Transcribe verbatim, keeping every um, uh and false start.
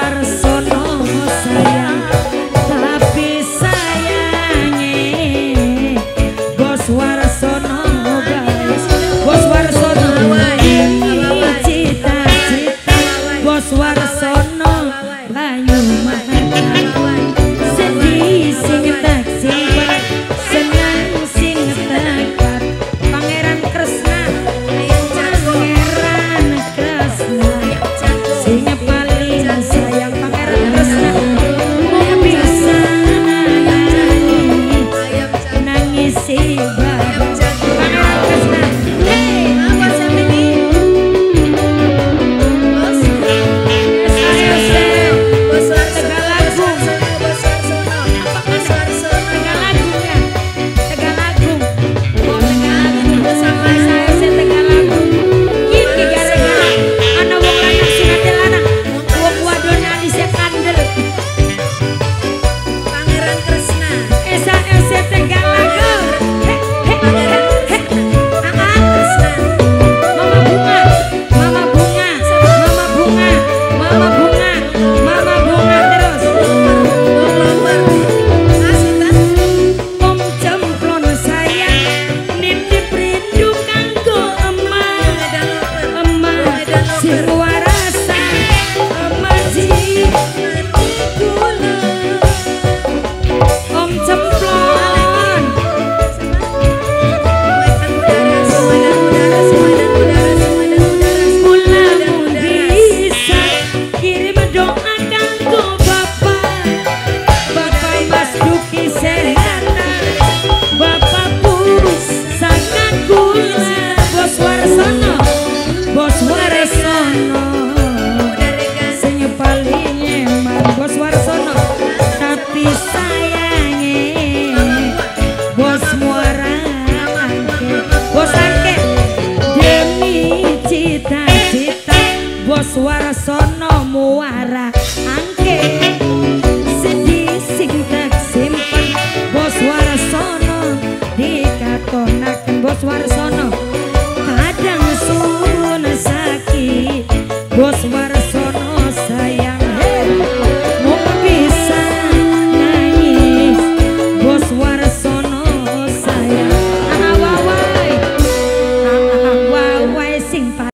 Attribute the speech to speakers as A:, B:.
A: Warsono sayang, tapi sayange Bos Warsono guys, Bos Warsono ini cita-cita, Bos Warsono layu mahal, sedih sing tak simpan, senang sing tekat, Pangeran Kresna, Pangeran Kresna, sing paling sayang Pangeran Kresna, bisa nangis, nangis si Pangeran Kresna. Hey, apa sampe ini? Bos, ayo sel, Bos Tegalagung, Bos Warsono, Bos Warsono, Tegalagung ya, Tegalagung, Bos Tegalagung, sama saya se Tegalagung. Iki gara-gara ana wong lanang sing ate lanang, wong wadon alisnya kandel. Pangeran Kresna, esa ese Tegalagung. Heh, heh, heh, heh. Aa Kresna, Mama Bunga, Mama Bunga, Mama Bunga, Mama Bunga, Mama Bunga terus. Om Cemplon sayang, nitip rindu kanggo emak, emak sing warasa, emak jiwa kula. Om Cemplon, mulamun bisa kirim doa kanggo Bapak, Bapak Mas Duki Sehatan, Bapak Purus sangat kula, Bos Warsono, Bos Warsono, sing paling eman Bos Warsono, tapi sayange Bos Muara Angke, Bos Angke demi cita-cita Bos Warsono.